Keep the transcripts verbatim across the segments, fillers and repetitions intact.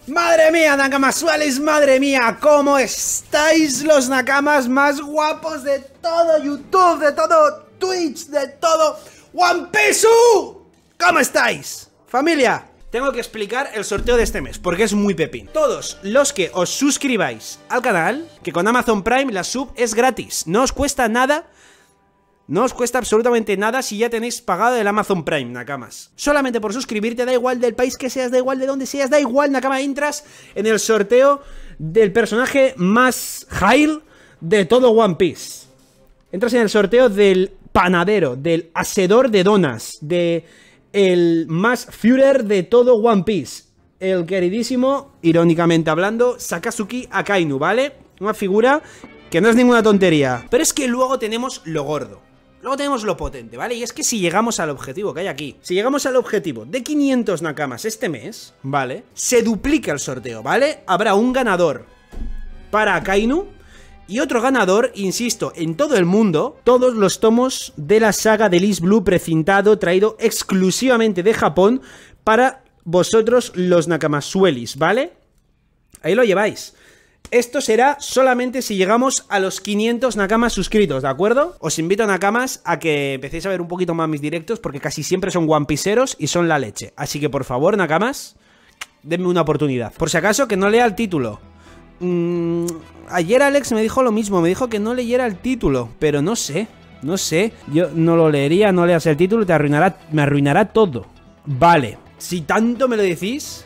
Madre mía, Nakamasuales, madre mía, ¿cómo estáis los Nakamas más guapos de todo YouTube, de todo Twitch, de todo One Piece? ¿Cómo estáis? Familia, tengo que explicar el sorteo de este mes, porque es muy pepín. Todos los que os suscribáis al canal, que con Amazon Prime la sub es gratis, no os cuesta nada. No os cuesta absolutamente nada si ya tenéis pagado el Amazon Prime, Nakamas. Solamente por suscribirte, da igual del país que seas, da igual de dónde seas, da igual, Nakama, entras en el sorteo del personaje más Hail de todo One Piece. Entras en el sorteo del panadero, del hacedor de donas, de el más Führer de todo One Piece. El queridísimo, irónicamente hablando, Sakazuki Akainu, ¿vale? Una figura que no es ninguna tontería. Pero es que luego tenemos lo gordo. Luego tenemos lo potente, ¿vale? Y es que si llegamos al objetivo que hay aquí, si llegamos al objetivo de quinientos Nakamas este mes, ¿vale? Se duplica el sorteo, ¿vale? Habrá un ganador para Akainu y otro ganador, insisto, en todo el mundo, todos los tomos de la saga de East Blue precintado, traído exclusivamente de Japón para vosotros los Nakamasuelis, ¿vale? Ahí lo lleváis. Esto será solamente si llegamos a los quinientos Nakamas suscritos, ¿de acuerdo? Os invito, Nakamas, a que empecéis a ver un poquito más mis directos, porque casi siempre son One Pieceros y son la leche. Así que, por favor, Nakamas, denme una oportunidad. Por si acaso, que no lea el título. Mm, ayer Alex me dijo lo mismo, me dijo que no leyera el título, pero no sé, no sé. Yo no lo leería, no leas el título y te arruinará, me arruinará todo. Vale, si tanto me lo decís,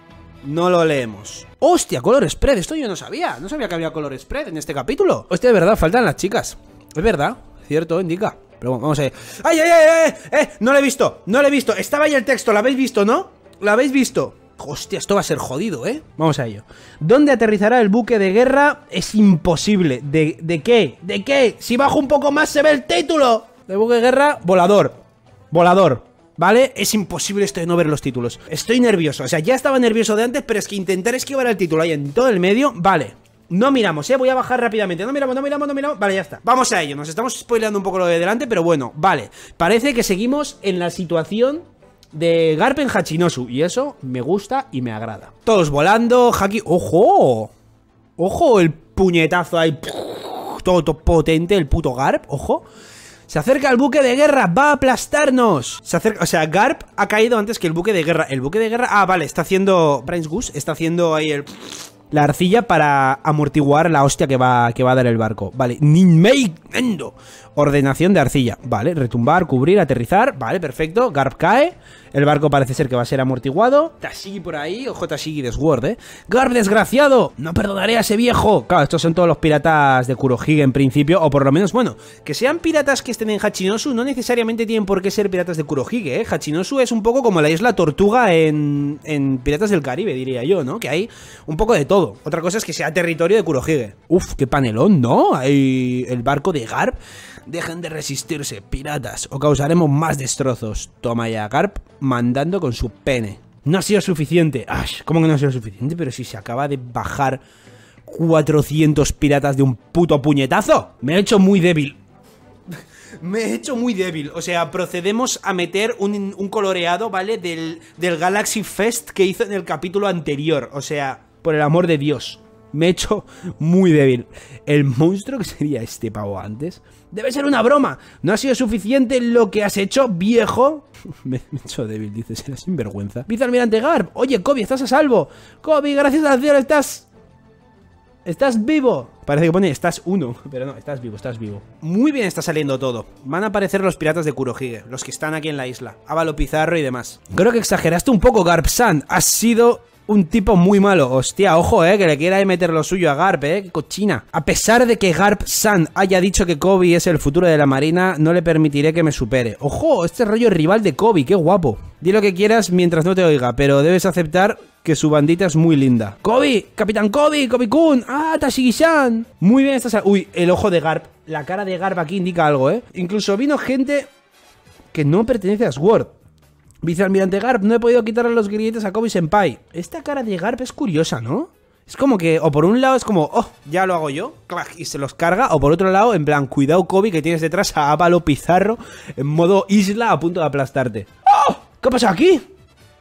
no lo leemos. ¡Hostia! Color spread, esto yo no sabía. No sabía que había color spread en este capítulo. Hostia, de verdad, faltan las chicas. Es verdad, cierto, indica. Pero bueno, vamos a ver. ¡Ay, ay, ay, ay! ¡Eh! No lo he visto, no lo he visto. Estaba ahí el texto, ¿lo habéis visto, no? ¿Lo habéis visto? Hostia, esto va a ser jodido, ¿eh? Vamos a ello. ¿Dónde aterrizará el buque de guerra? Es imposible. ¿De, de qué? ¿De qué? Si bajo un poco más se ve el título. De buque de guerra, volador. Volador. ¿Vale? Es imposible esto de no ver los títulos. Estoy nervioso, o sea, ya estaba nervioso de antes, pero es que intentar esquivar el título ahí en todo el medio. Vale, no miramos, eh, voy a bajar rápidamente. No miramos, no miramos, no miramos, vale, ya está. Vamos a ello, nos estamos spoileando un poco lo de delante, pero bueno, vale. Parece que seguimos en la situación de Garp en Hachinosu, y eso me gusta y me agrada. Todos volando, Haki... ¡Ojo! ¡Ojo! El puñetazo ahí, todo, todo potente, el puto Garp, ¡ojo! Se acerca el buque de guerra, va a aplastarnos. Se acerca, o sea, Garp ha caído antes que el buque de guerra. El buque de guerra, ah, vale, está haciendo Prince Goose, está haciendo ahí el... la arcilla para amortiguar la hostia que va, que va a dar el barco. Vale, Ninmei Endo. Ordenación de arcilla. Vale, retumbar, cubrir, aterrizar. Vale, perfecto. Garp cae. El barco parece ser que va a ser amortiguado. Tashigi por ahí. Ojo, Tashigi de Sword, eh. Garp, desgraciado. No perdonaré a ese viejo. Claro, estos son todos los piratas de Kurohige en principio. O por lo menos, bueno, que sean piratas que estén en Hachinosu no necesariamente tienen por qué ser piratas de Kurohige, eh. Hachinosu es un poco como la isla Tortuga en, en Piratas del Caribe, diría yo, ¿no? Que hay un poco de todo. Otra cosa es que sea territorio de Kurohige. Uf, qué panelón, ¿no? Hay el barco de Garp. Dejen de resistirse, piratas, o causaremos más destrozos. Toma ya, Garp, mandando con su pene. No ha sido suficiente. Ash, ¿cómo que no ha sido suficiente? Pero si se acaba de bajar cuatrocientos piratas de un puto puñetazo. Me he hecho muy débil. Me he hecho muy débil. O sea, procedemos a meter un, un coloreado, ¿vale? Del, del Galaxy Fest que hizo en el capítulo anterior. O sea, por el amor de Dios. Me he hecho muy débil. ¿El monstruo que sería este pavo antes? Debe ser una broma. ¿No ha sido suficiente lo que has hecho, viejo? Me he hecho débil, dice. Será sinvergüenza. Vicealmirante Garp. Oye, Kobe, estás a salvo. Kobe, gracias al cielo, estás... Estás vivo. Parece que pone estás uno, pero no, estás vivo, estás vivo. Muy bien está saliendo todo. Van a aparecer los piratas de Kurohige, los que están aquí en la isla. Ávalo Pizarro y demás. Creo que exageraste un poco, Garp-san. Has sido... un tipo muy malo. Hostia, ojo, eh, que le quiera meter lo suyo a Garp, eh, qué cochina. A pesar de que Garp-san haya dicho que Kobe es el futuro de la marina, no le permitiré que me supere. Ojo, este rollo rival de Kobe, qué guapo. Di lo que quieras mientras no te oiga, pero debes aceptar que su bandita es muy linda. Kobe, Capitán Kobe, Kobe-kun, ah, Tashigi-san. Muy bien estás... Uy, el ojo de Garp. La cara de Garp aquí indica algo, eh. Incluso vino gente que no pertenece a Sword. Vicealmirante Garp, no he podido quitarle los grilletes a Kobe Senpai. Esta cara de Garp es curiosa, ¿no? Es como que, o por un lado es como, oh, ya lo hago yo, clac, y se los carga. O por otro lado, en plan, cuidado Kobe, que tienes detrás a Ávalo Pizarro en modo isla a punto de aplastarte. ¡Oh! ¿Qué pasa aquí?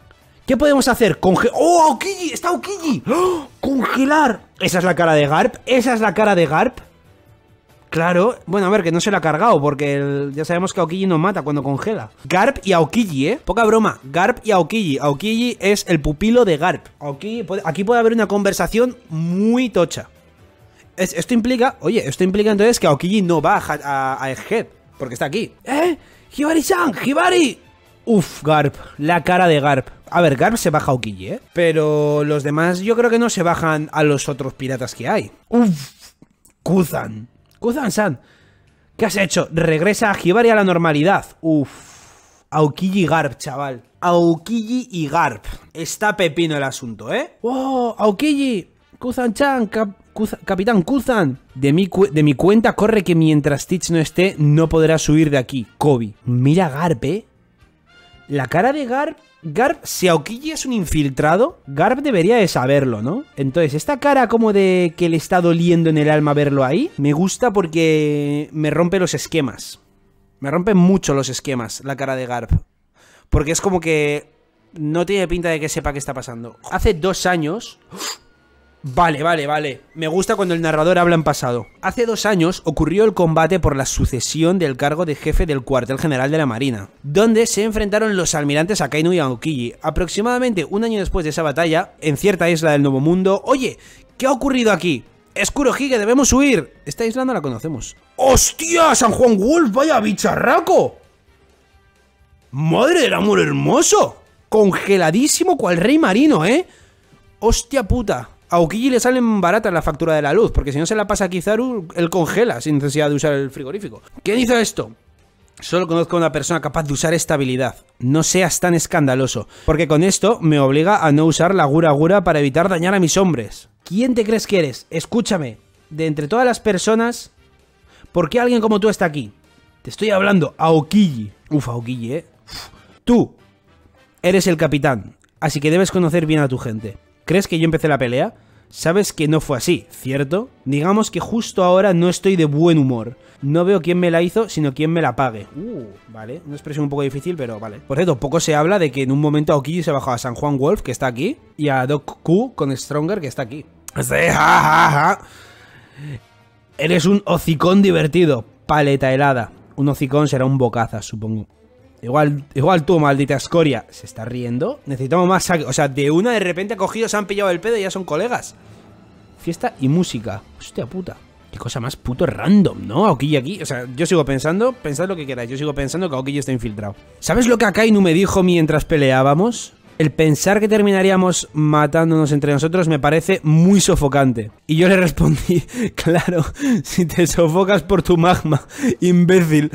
¿Qué podemos hacer? Conge... ¡Oh, Aokiji! ¡Está Aokiji! ¡Oh! ¡Congelar! Esa es la cara de Garp. Esa es la cara de Garp. Claro. Bueno, a ver, que no se la ha cargado, porque el... ya sabemos que Aokiji no mata cuando congela. Garp y Aokiji, ¿eh? Poca broma. Garp y Aokiji. Aokiji es el pupilo de Garp. Aokiji puede... Aquí puede haber una conversación muy tocha. Es... Esto implica... Oye, esto implica entonces que Aokiji no va a, a, a Egghead, porque está aquí. ¡Eh! ¡Hibari-san! ¡Hibari! Uf, Garp. La cara de Garp. A ver, Garp se baja a Aokiji, ¿eh? Pero los demás yo creo que no se bajan a los otros piratas que hay. Uf. Kuzan. Kuzan-san. ¿Qué has hecho? Regresa a Hibari a la normalidad. Uf. Aokiji y Garp, chaval. Aokiji y Garp. Está pepino el asunto, ¿eh? ¡Wow! Aokiji. Kuzan-chan. Cap Kuzan, Capitán Kuzan. De mi, de mi cuenta corre que mientras Stitch no esté, no podrás huir de aquí. Kobe. Mira Garp, ¿eh? La cara de Garp... Garp, si Aokiji es un infiltrado, Garp debería de saberlo, ¿no? Entonces, esta cara como de que le está doliendo en el alma verlo ahí, me gusta porque me rompe los esquemas. Me rompe mucho los esquemas la cara de Garp. Porque es como que no tiene pinta de que sepa qué está pasando. Hace dos años... Vale, vale, vale. Me gusta cuando el narrador habla en pasado. Hace dos años ocurrió el combate por la sucesión del cargo de jefe del cuartel general de la Marina, donde se enfrentaron los almirantes Akainu y Aokiji. Aproximadamente un año después de esa batalla, en cierta isla del Nuevo Mundo... Oye, ¿qué ha ocurrido aquí? ¡Es Kurohige, debemos huir! Esta isla no la conocemos. ¡Hostia! ¡San Juan Wolf! ¡Vaya bicharraco! ¡Madre del amor hermoso! Congeladísimo cual rey marino, ¿eh? ¡Hostia puta! A Aokiji le salen baratas la factura de la luz, porque si no se la pasa a Kizaru, él congela sin necesidad de usar el frigorífico. ¿Quién hizo esto? Solo conozco a una persona capaz de usar esta habilidad. No seas tan escandaloso, porque con esto me obliga a no usar la Gura Gura para evitar dañar a mis hombres. ¿Quién te crees que eres? Escúchame, de entre todas las personas, ¿por qué alguien como tú está aquí? Te estoy hablando, Aokiji. Uf, Aokiji, eh. Uf. Tú eres el capitán, así que debes conocer bien a tu gente. ¿Crees que yo empecé la pelea? Sabes que no fue así, ¿cierto? Digamos que justo ahora no estoy de buen humor. No veo quién me la hizo, sino quién me la pague. Uh, vale, una expresión un poco difícil, pero vale. Por cierto, poco se habla de que en un momento Aokiji se bajó a San Juan Wolf, que está aquí, y a Doc Q con Stronger, que está aquí. Eres un hocicón divertido, paleta helada. Un hocicón será un bocazas, supongo. Igual, igual tú, maldita escoria. ¿Se está riendo? Necesitamos más saque. O sea, de una de repente ha cogido, se han pillado el pedo y ya son colegas. Fiesta y música. Hostia puta. Qué cosa más puto random, ¿no? Aokiji aquí. O sea, yo sigo pensando, pensad lo que queráis. Yo sigo pensando que Aokiji está infiltrado. ¿Sabes lo que Akainu me dijo mientras peleábamos? El pensar que terminaríamos matándonos entre nosotros me parece muy sofocante. Y yo le respondí, claro, si te sofocas por tu magma, imbécil.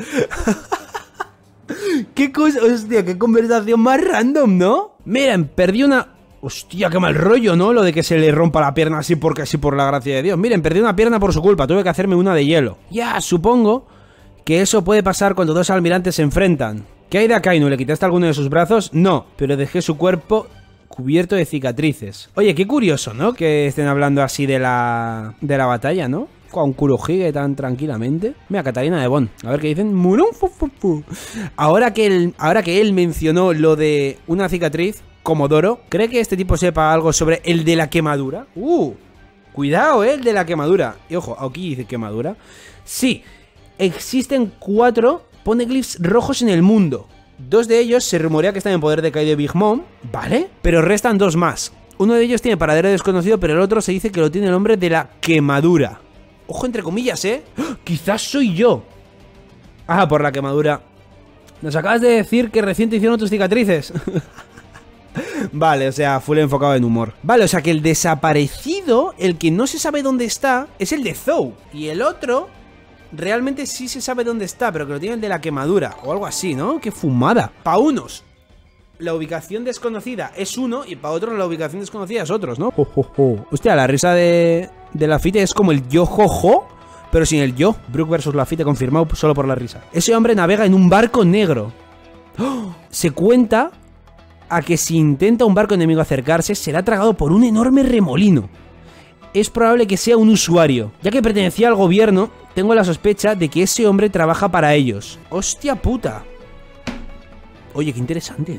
Qué cosa, hostia, qué conversación más random, ¿no? Miren, perdí una... Hostia, qué mal rollo, ¿no? Lo de que se le rompa la pierna así porque así por la gracia de Dios. Miren, perdí una pierna por su culpa, tuve que hacerme una de hielo. Ya, supongo que eso puede pasar cuando dos almirantes se enfrentan. ¿Qué hay de Akainu? ¿Le quitaste alguno de sus brazos? No, pero dejé su cuerpo cubierto de cicatrices. Oye, qué curioso, ¿no? Que estén hablando así de la... de la batalla, ¿no? Con Kurohige tan tranquilamente. Mira, Katarina de Bon. A ver qué dicen. Ahora que él, ahora que él mencionó lo de una cicatriz, Comodoro, ¿cree que este tipo sepa algo sobre el de la quemadura? Uh, cuidado, ¿eh? El de la quemadura. Y ojo, aquí dice quemadura. Sí, existen cuatro poneglyphs rojos en el mundo. Dos de ellos se rumorea que están en poder de Kaido y Big Mom, ¿vale? Pero restan dos más. Uno de ellos tiene paradero desconocido, pero el otro se dice que lo tiene el hombre de la quemadura. Ojo, entre comillas, ¿eh? ¡Oh! Quizás soy yo. Ah, por la quemadura. Nos acabas de decir que recién te hicieron tus cicatrices. Vale, o sea, full enfocado en humor. Vale, o sea que el desaparecido, el que no se sabe dónde está, es el de Zou. Y el otro, realmente sí se sabe dónde está, pero que lo tiene el de la quemadura. O algo así, ¿no? ¡Qué fumada! Pa' unos, la ubicación desconocida es uno, y para otros la ubicación desconocida es otros, ¿no? Oh, oh, oh. Hostia, la risa de... de Lafitte es como el yo jojo, pero sin el yo. Brook versus Lafitte confirmado solo por la risa. Ese hombre navega en un barco negro. ¡Oh! Se cuenta a que si intenta un barco enemigo acercarse, será tragado por un enorme remolino. Es probable que sea un usuario. Ya que pertenecía al gobierno, tengo la sospecha de que ese hombre trabaja para ellos. ¡Hostia puta! Oye, qué interesante, ¿no?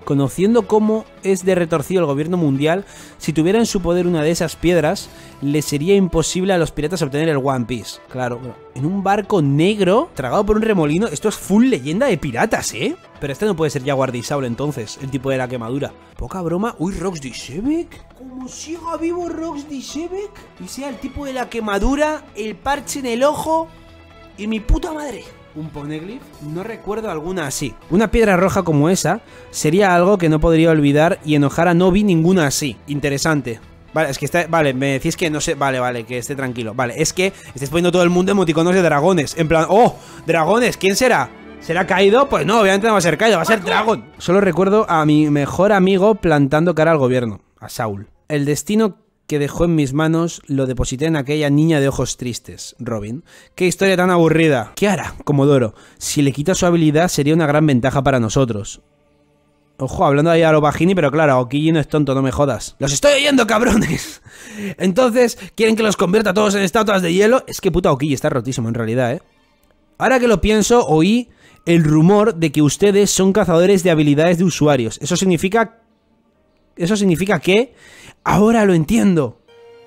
Conociendo cómo es de retorcido el gobierno mundial, si tuviera en su poder una de esas piedras, le sería imposible a los piratas obtener el One Piece. Claro, en un barco negro, tragado por un remolino, esto es full leyenda de piratas, ¿eh? Pero este no puede ser Jaguar de Isaura entonces, el tipo de la quemadura. Poca broma. Uy, Rox de Sebek. Como siga vivo Rox de Sebek y sea el tipo de la quemadura, el parche en el ojo y mi puta madre. ¿Un poneglyph? No recuerdo alguna así. Una piedra roja como esa sería algo que no podría olvidar y enojar a no vi ninguna así. Interesante. Vale, es que está... Vale, me decís que no sé... Vale, vale, que esté tranquilo. Vale, es que estáis poniendo todo el mundo emoticonos de dragones. En plan... ¡Oh! ¡Dragones! ¿Quién será? ¿Será Kaido? Pues no, obviamente no va a ser Kaido, va a ser Dragon. Solo recuerdo a mi mejor amigo plantando cara al gobierno. A Saul. El destino que dejó en mis manos lo deposité en aquella niña de ojos tristes, Robin. ¡Qué historia tan aburrida! ¿Qué hará, Comodoro? Si le quita su habilidad sería una gran ventaja para nosotros. Ojo, hablando ahí a lo bajini, pero claro, Aokiji no es tonto, no me jodas. ¡Los estoy oyendo, cabrones! Entonces, ¿quieren que los convierta a todos en estatuas de hielo? Es que puta Aokiji está rotísimo en realidad, ¿eh? Ahora que lo pienso, oí el rumor de que ustedes son cazadores de habilidades de usuarios. Eso significa... Eso significa que... Ahora lo entiendo.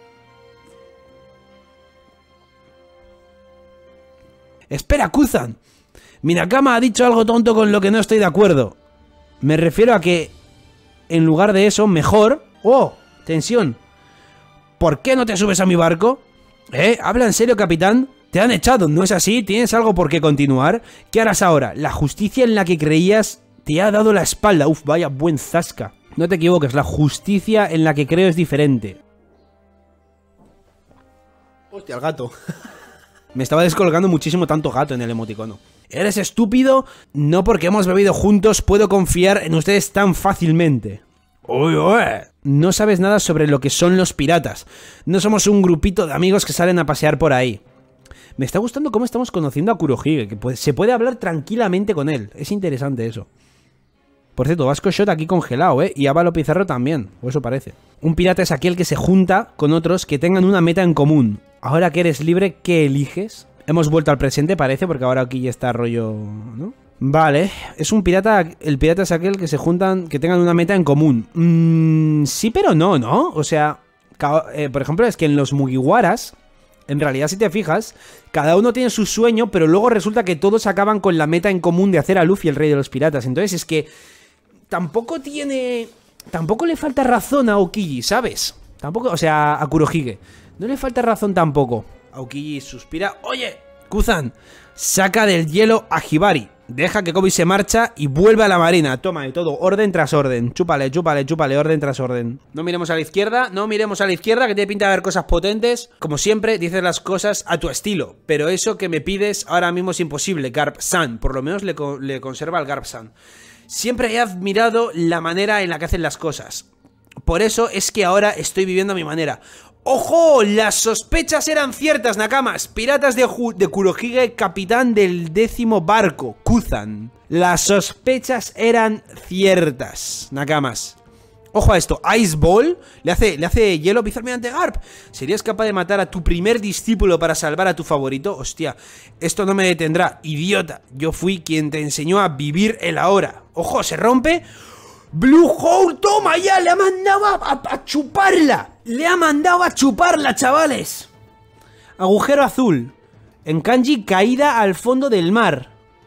Espera, Kuzan. Mi Nakama ha dicho algo tonto con lo que no estoy de acuerdo. Me refiero a que, en lugar de eso, mejor... ¡Oh! Tensión. ¿Por qué no te subes a mi barco? ¿Eh? ¿Habla en serio, capitán? Te han echado, ¿no es así? ¿Tienes algo por qué continuar? ¿Qué harás ahora? La justicia en la que creías te ha dado la espalda. Uf, vaya buen zasca. No te equivoques, la justicia en la que creo es diferente. Hostia, el gato. Me estaba descolgando muchísimo tanto gato en el emoticono. ¿Eres estúpido? No porque hemos bebido juntos puedo confiar en ustedes tan fácilmente. Uy, uy. No sabes nada sobre lo que son los piratas. No somos un grupito de amigos que salen a pasear por ahí. Me está gustando cómo estamos conociendo a Kurohige, que puede, se puede hablar tranquilamente con él. Es interesante eso. Por cierto, Vasco Shot aquí congelado, ¿eh? Y Ávalo Pizarro también, o eso parece. Un pirata es aquel que se junta con otros que tengan una meta en común. Ahora que eres libre, ¿qué eliges? Hemos vuelto al presente, parece, porque ahora aquí ya está rollo... ¿no? Vale, es un pirata... El pirata es aquel que se juntan... que tengan una meta en común. Mmm... Sí, pero no, ¿no? O sea... Eh, por ejemplo, es que en los Mugiwaras... En realidad, si te fijas, cada uno tiene su sueño, pero luego resulta que todos acaban con la meta en común de hacer a Luffy el rey de los piratas. Entonces es que... Tampoco tiene... Tampoco le falta razón a Aokiji, ¿sabes? Tampoco... O sea, a Kurohige. No le falta razón tampoco. Aokiji suspira. Oye, Kuzan, saca del hielo a Hibari. Deja que Kobe se marcha y vuelve a la marina. Toma de todo, orden tras orden. Chúpale, chúpale, chúpale, orden tras orden. No miremos a la izquierda, no miremos a la izquierda, que tiene pinta de haber cosas potentes. Como siempre, dices las cosas a tu estilo. Pero eso que me pides ahora mismo es imposible, Garp-san. Por lo menos le, co le conserva al Garp-san. Siempre he admirado la manera en la que hacen las cosas. Por eso es que ahora estoy viviendo a mi manera. ¡Ojo! Las sospechas eran ciertas, Nakamas. Piratas de, de Kurohige, capitán del décimo barco, Kuzan. Las sospechas eran ciertas, Nakamas. Ojo a esto, Ice Ball le hace, le hace hielo pizar mediante Garp. ¿Serías capaz de matar a tu primer discípulo para salvar a tu favorito? Hostia, esto no me detendrá, idiota. Yo fui quien te enseñó a vivir el ahora. Ojo, se rompe. Blue Hole, toma ya, le ha mandado a, a, a chuparla. Le ha mandado a chuparla, chavales. Agujero azul. En kanji, caída al fondo del mar.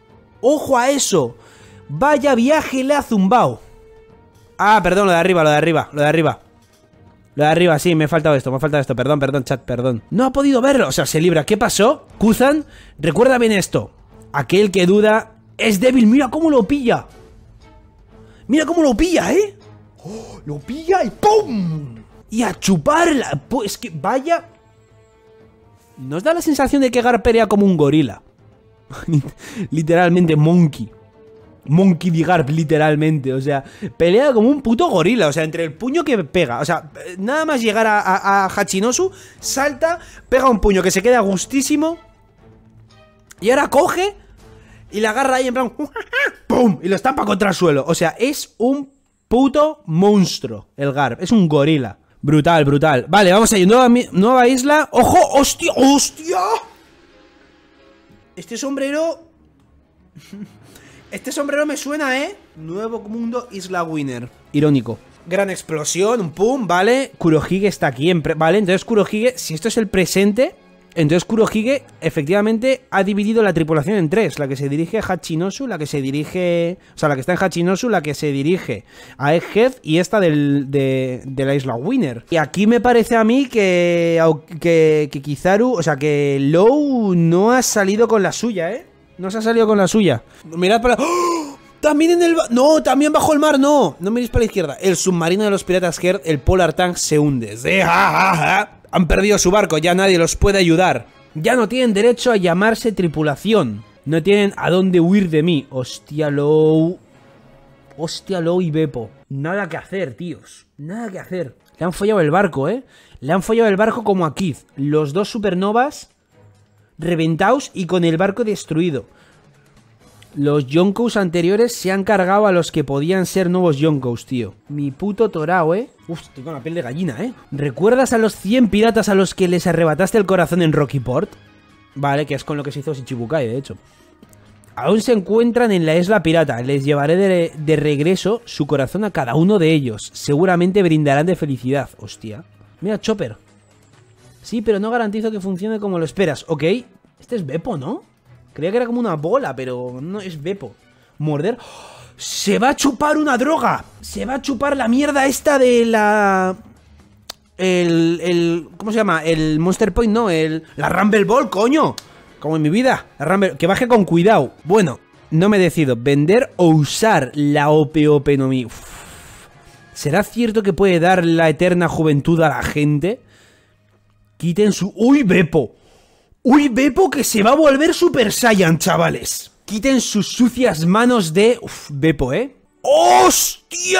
Ojo a eso. Vaya viaje le ha zumbao. Ah, perdón, lo de arriba, lo de arriba, lo de arriba. Lo de arriba, sí, me ha faltado esto, me ha faltado esto. Perdón, perdón, chat, perdón. No ha podido verlo, o sea, se libra. ¿Qué pasó? Kuzan, recuerda bien esto. Aquel que duda es débil, mira cómo lo pilla. Mira cómo lo pilla, ¿eh? Oh, lo pilla y ¡pum! Y a chuparla. Pues que vaya... Nos da la sensación de que Garp pelea como un gorila. Literalmente, Monkey. Monkey D. Garp, literalmente. O sea, pelea como un puto gorila. O sea, entre el puño que pega. O sea, nada más llegar a, a, a Hachinosu, salta, pega un puño que se queda gustísimo. Y ahora coge y la agarra ahí en plan... ¡Pum! Y lo estampa contra el suelo. O sea, es un puto monstruo el Garp. Es un gorila. Brutal, brutal. Vale, vamos a ir. Nueva, nueva isla. ¡Ojo! ¡Hostia! ¡Hostia! Este sombrero... Este sombrero me suena, ¿eh? Nuevo mundo Isla Winner. Irónico. Gran explosión, un pum, ¿vale? Kurohige está aquí, en ¿vale? Entonces Kurohige, si esto es el presente, entonces Kurohige efectivamente ha dividido la tripulación en tres. La que se dirige a Hachinosu, la que se dirige... O sea, la que está en Hachinosu, la que se dirige a Egghead y esta del, de, de la Isla Winner. Y aquí me parece a mí que, que, que Kizaru, o sea, que Law no ha salido con la suya, ¿eh? No se ha salido con la suya. Mirad para... ¡Oh! También en el... No, también bajo el mar, no. No miréis para la izquierda. El submarino de los piratas Heard, el Polar Tank, se hunde. Sí, ja, ja, ja. Han perdido su barco, ya nadie los puede ayudar. Ya no tienen derecho a llamarse tripulación. No tienen a dónde huir de mí. Hostia, Law. Hostia, Law y Beppo. Nada que hacer, tíos. Nada que hacer. Le han follado el barco, ¿eh? Le han follado el barco como a Kid. Los dos supernovas reventados y con el barco destruido. Los Yonkous anteriores se han cargado a los que podían ser nuevos Yonkous, tío. Mi puto torao, ¿eh? Uf, estoy con la piel de gallina, ¿eh? ¿Recuerdas a los cien piratas a los que les arrebataste el corazón en Rocky Port? Vale, que es con lo que se hizo Shichibukai, de hecho. Aún se encuentran en la isla pirata. Les llevaré de, de regreso su corazón a cada uno de ellos. Seguramente brindarán de felicidad. Hostia. Mira, Chopper. Sí, pero no garantizo que funcione como lo esperas. Ok. Este es Beppo, ¿no? Creía que era como una bola, pero no, es Beppo. Morder. ¡Se va a chupar una droga! Se va a chupar la mierda esta de la... El... el ¿Cómo se llama? El Monster Point, no, el... La Rumble Ball, coño. Como en mi vida. La Rumble... Que baje con cuidado. Bueno, no me decido. ¿Vender o usar la O P O P no Mi? Uf. ¿Será cierto que puede dar la eterna juventud a la gente? Quiten su... ¡Uy, Beppo! ¡Uy, Beppo, que se va a volver Super Saiyan, chavales! Quiten sus sucias manos de... Uf, Beppo, ¿eh? ¡Hostia!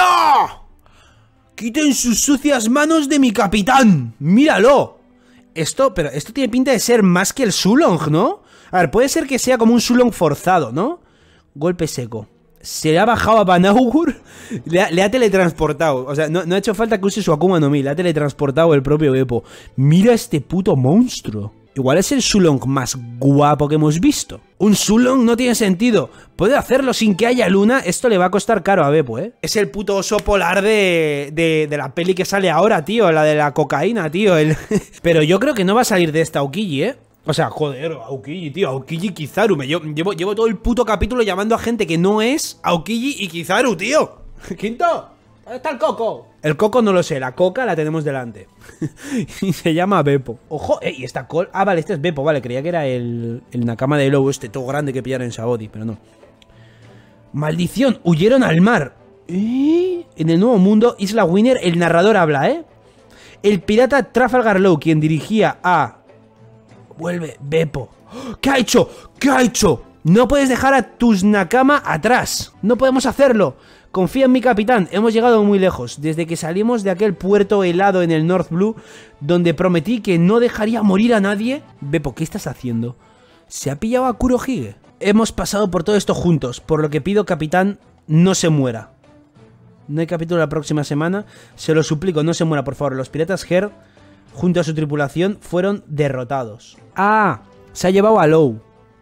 Quiten sus sucias manos de mi capitán. ¡Míralo! Esto, pero esto tiene pinta de ser más que el Sulong, ¿no? A ver, puede ser que sea como un Sulong forzado, ¿no? Golpe seco. Se le ha bajado a Banaugur. Le ha, le ha teletransportado. O sea, no, no ha hecho falta que use su Akuma no Mi. Le ha teletransportado el propio Beppo. Mira este puto monstruo. Igual es el Sulong más guapo que hemos visto. Un Sulong no tiene sentido. Puede hacerlo sin que haya luna. Esto le va a costar caro a Beppo, ¿eh? Es el puto oso polar de, de, de la peli que sale ahora, tío. La de la cocaína, tío. El... Pero yo creo que no va a salir de esta Aokiji, ¿eh? O sea, joder, Aokiji, tío. Aokiji Kizaru. Me llevo, llevo, llevo todo el puto capítulo llamando a gente que no es Aokiji y Kizaru, tío. Quinto, ¿dónde está el coco? El coco no lo sé, la coca la tenemos delante. Y se llama Beppo. Ojo, eh, y esta col... Ah, vale, este es Beppo, vale, creía que era el, el Nakama de Law, este todo grande que pillaron en Sabaody, pero no. Maldición, huyeron al mar. ¿Eh? En el nuevo mundo, Isla Winner, el narrador habla, ¿eh? El pirata Trafalgar Law, quien dirigía a... Vuelve, Beppo. ¿Qué ha hecho? ¿Qué ha hecho? No puedes dejar a tus Nakama atrás. No podemos hacerlo. Confía en mi capitán, hemos llegado muy lejos, desde que salimos de aquel puerto helado en el North Blue, donde prometí que no dejaría morir a nadie. Beppo, ¿qué estás haciendo? ¿Se ha pillado a Kurohige? Hemos pasado por todo esto juntos, por lo que pido, capitán, no se muera. No hay capítulo la próxima semana, se lo suplico, no se muera, por favor. Los piratas Heard, junto a su tripulación, fueron derrotados. Ah, se ha llevado a Law.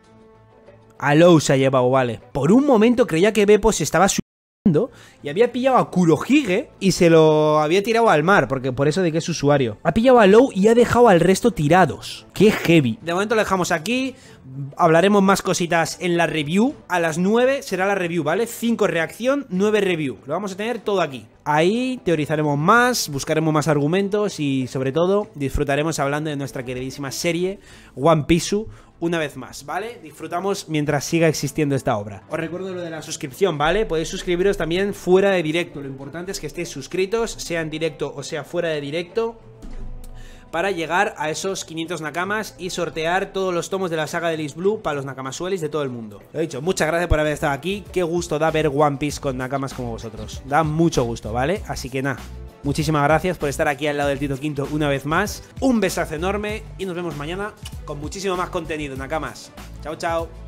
A Law se ha llevado, vale. Por un momento creía que Beppo se estaba y había pillado a Kurohige y se lo había tirado al mar, porque por eso de que es usuario. Ha pillado a Law y ha dejado al resto tirados. ¡Qué heavy! De momento lo dejamos aquí. Hablaremos más cositas en la review. A las nueve será la review, ¿vale? cinco reacción, nueve review. Lo vamos a tener todo aquí. Ahí teorizaremos más, buscaremos más argumentos y sobre todo disfrutaremos hablando de nuestra queridísima serie One Piece una vez más, ¿vale? Disfrutamos mientras siga existiendo esta obra. Os recuerdo lo de la suscripción, ¿vale? Podéis suscribiros también fuera de directo. Lo importante es que estéis suscritos, sea en directo o sea fuera de directo, para llegar a esos quinientos nakamas y sortear todos los tomos de la saga de East Blue para los nakamasuelis de todo el mundo. Lo he dicho, muchas gracias por haber estado aquí. Qué gusto da ver One Piece con nakamas como vosotros. Da mucho gusto, ¿vale? Así que nada, muchísimas gracias por estar aquí al lado del Tito Quinto una vez más. Un besazo enorme y nos vemos mañana con muchísimo más contenido, nakamas. Chao, chao.